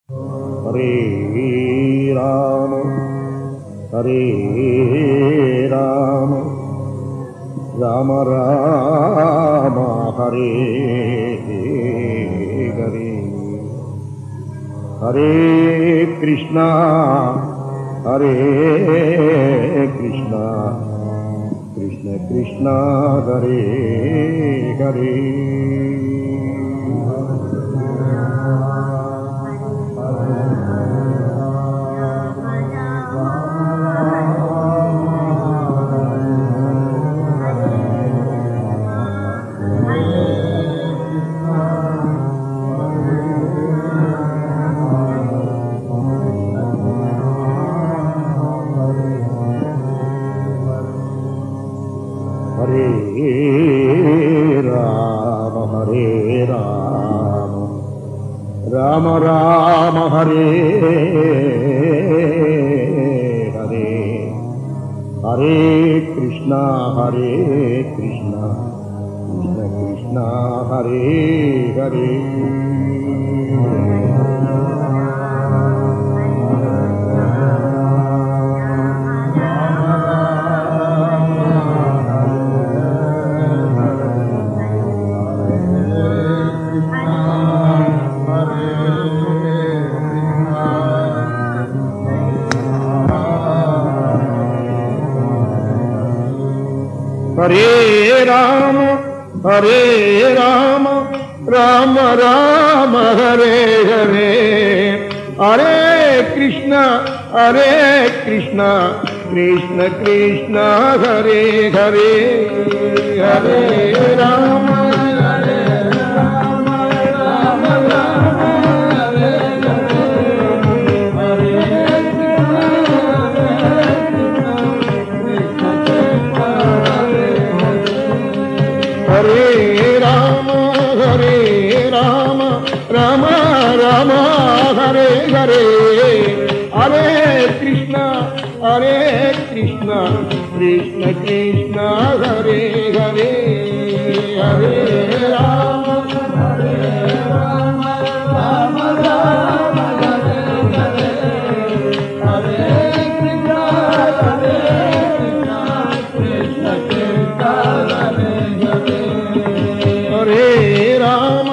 Hare Ram Hare Ram Ram Ram Hare Hare Hare Krishna Krishna Krishna Hare Hare Ram Ram Hare Hare Hare Krishna Krishna Krishna Hare Hare Hare Ram Ram Ram Hare Hare Hare Krishna Krishna Krishna Hare Hare Hare Ram Ram Ram Hare Hare Hare Krishna Krishna Krishna Hare Hare Hare Ram Ram Ram Hare Hare Hare Krishna Krishna Krishna Hare Hare Hare Ram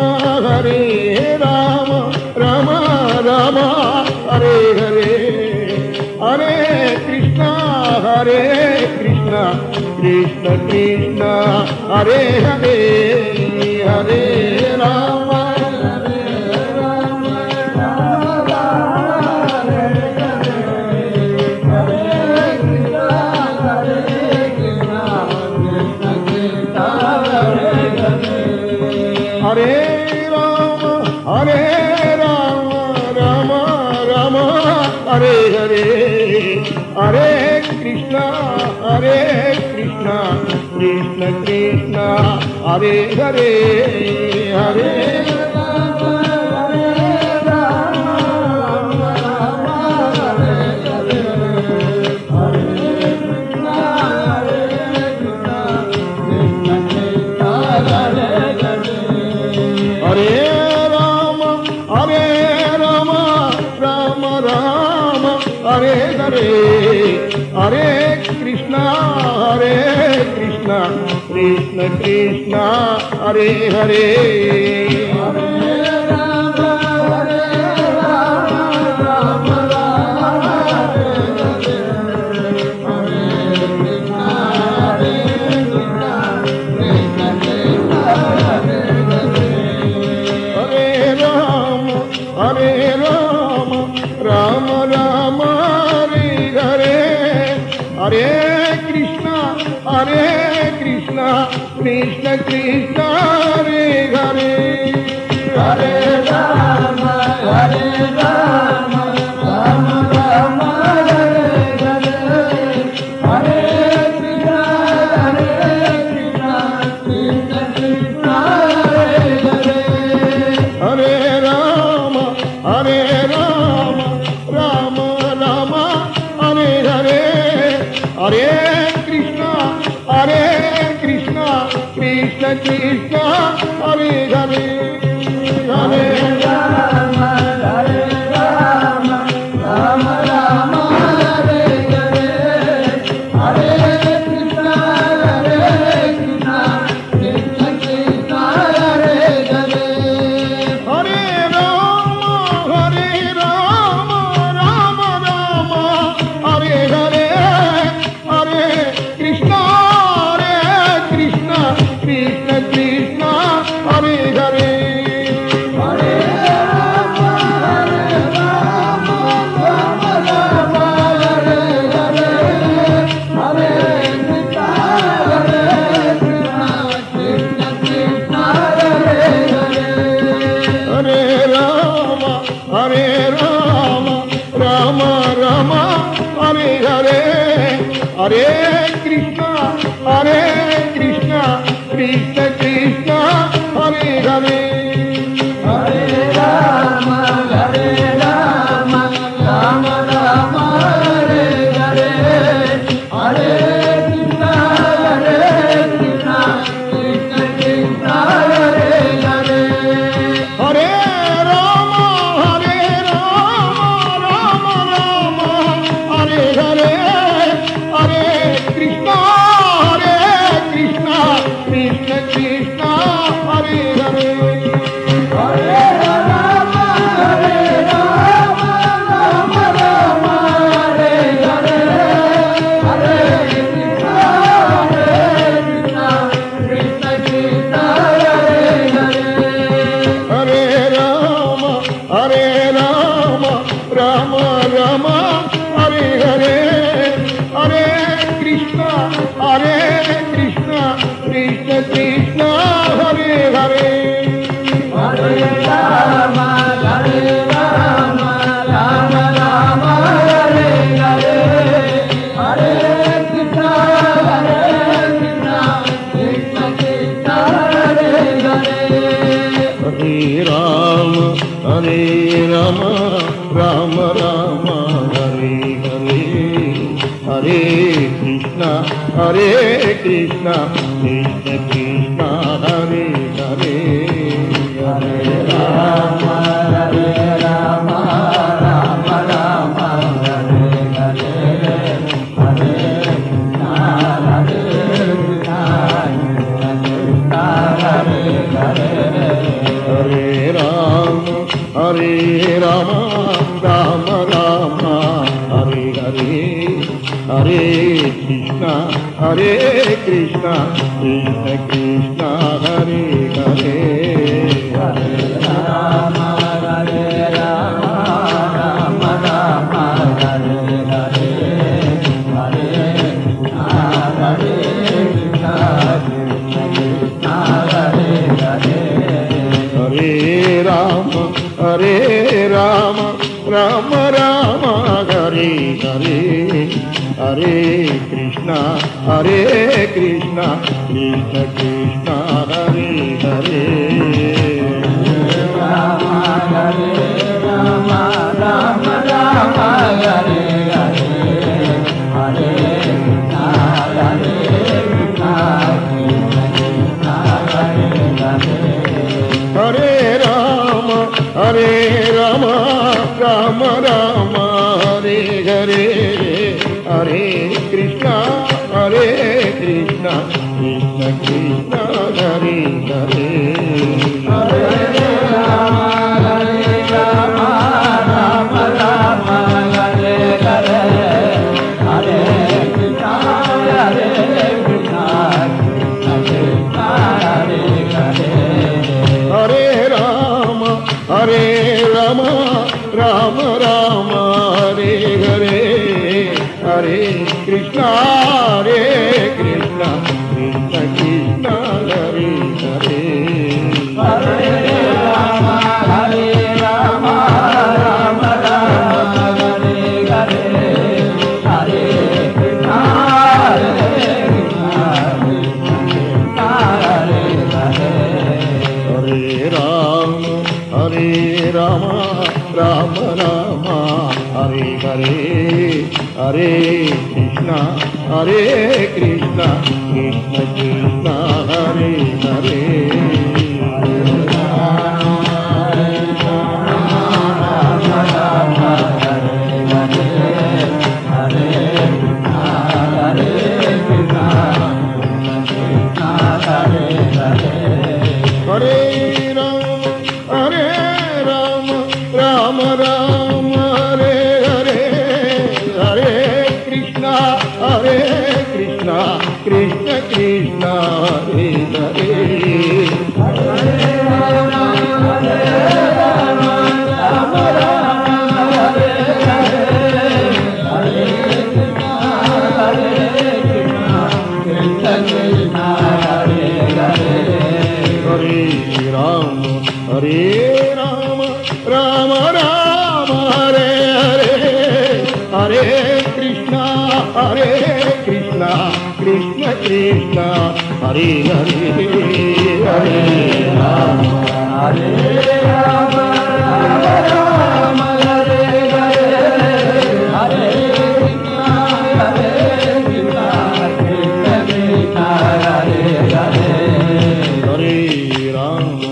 Ram Ram Hare Hare Hare Krishna Krishna Krishna Hare Hare Hare Ram Hare Ram Ram Hare Hare Hare Krishna Krishna Krishna Hare Hare Hare Hare Hare Hare Krishna Krishna Krishna Hare Hare Hare Ram Ram Hare Hare Hare Krishna Krishna Krishna Hare Hare Hare Ram Ram Ram Hare Hare Hare Krishna Krishna Krishna Hare Hare Hare Ram Ram Ram Hare Hare Hare Krishna Krishna Krishna Hare Hare Hare Ram Ram Ram Hare Hare Hare Krishna Krishna Krishna Hare Hare Hare Ram Hare Krishna Krishna Krishna Hare Hare Hare Ram Ram Ram Hare Hare Hare Krishna Krishna Krishna Hare Hare Hare Ram Ram Ram Hare Hare Hare Krishna Krishna Krishna Hare Hare Hare Ram Ram Ram Hare Hare Hare Krishna Krishna Krishna Hare Hare Hare Ram Ram Ram Hare Hare Hare Krishna Krishna Krishna Hare Hare Hare Ram Ram Ram Hare Hare Hare Krishna Krishna Krishna Hare Hare Hare Ram Ram Ram Hare Hare Hare Krishna Krishna Krishna Hare Hare Hare Ram Ram Ram Hare Hare Hare Krishna Krishna Hare Hare Hare Ram Ram Ram Hare Hare Hare Krishna Krishna Krishna Hare Hare Hare Ram Ram Ram Hare Hare Hare Krishna Krishna Krishna Hare Hare Hare Ram Ram Hare Hare Hare Krishna Krishna Krishna Hare Hare Ram Ram Hare Hare Hare Krishna Krishna Hare Hare Hare Ram Ram Hare Hare Hare Krishna Krishna Krishna Hare Hare Hare Ram Ram Hare Hare Hare Krishna Krishna Krishna Hare Hare Hare Ram Ram Hare Hare Hare Krishna Krishna Krishna Hare Hare Hare Ram Hare Hare Hare Krishna Krishna Hare Hare Hare Ram Ram Hare Hare Hare Krishna Krishna Krishna Hare Hare Hare Ram Ram Hare Hare Hare Krishna Krishna Krishna Hare Hare Hare Ram Ram Hare Hare Hare Krishna Krishna Krishna Krishna Krishna Hare Hare Hare Rama Hare Rama Rama Rama Hare Hare Hare Krishna Krishna Krishna Hare Hare Hare Rama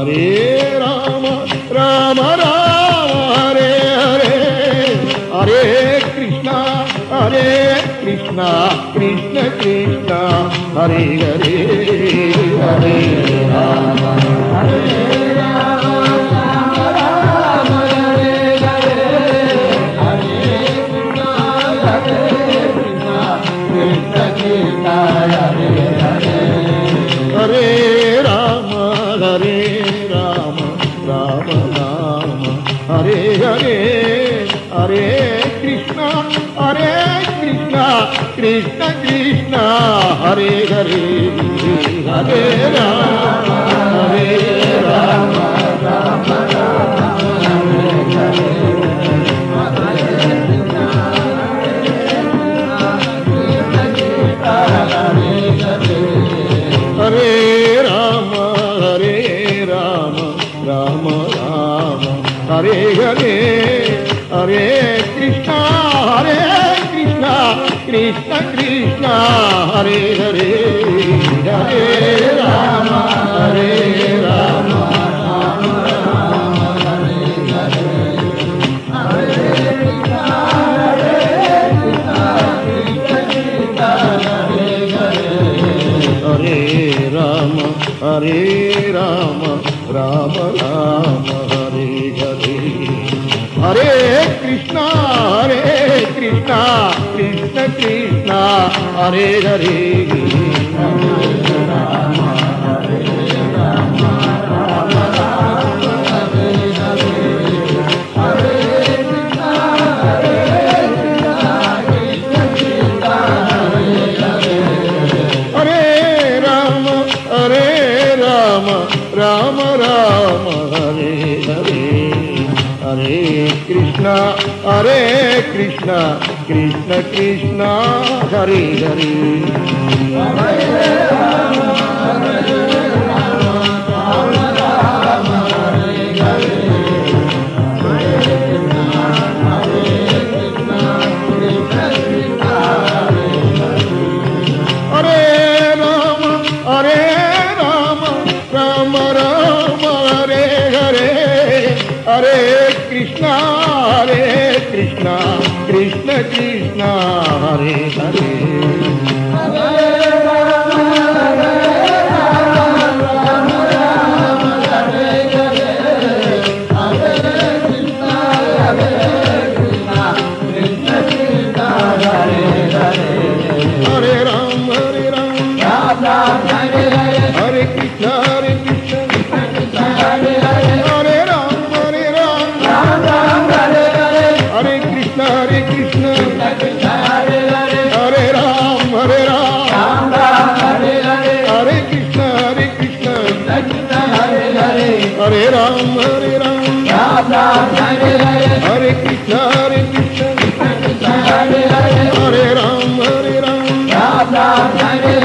Rama Rama Hare Hare Hare Krishna Krishna Krishna Hare Hare Hare Rama Hare Rama Rama Rama Hare Hare Hare Krishna Krishna Krishna Hare Hare Hare Rama Rama Rama Hare Hare Hare Krishna Krishna Krishna Hare Hare Hare Rama Rama Rama Hare Rama Rama Rama Hare Hare Hare Krishna Krishna Krishna Hare Hare Hare Rama Rama Hare Rama Rama Rama Hare Hare Hare Krishna Krishna Krishna Hare Hare Rama Rama Hare Hare Hare Krishna Krishna Krishna Hare Hare Krishna Krishna Krishna Hare Hare Hare Ram Hare Krishna Krishna Hare Ram Hare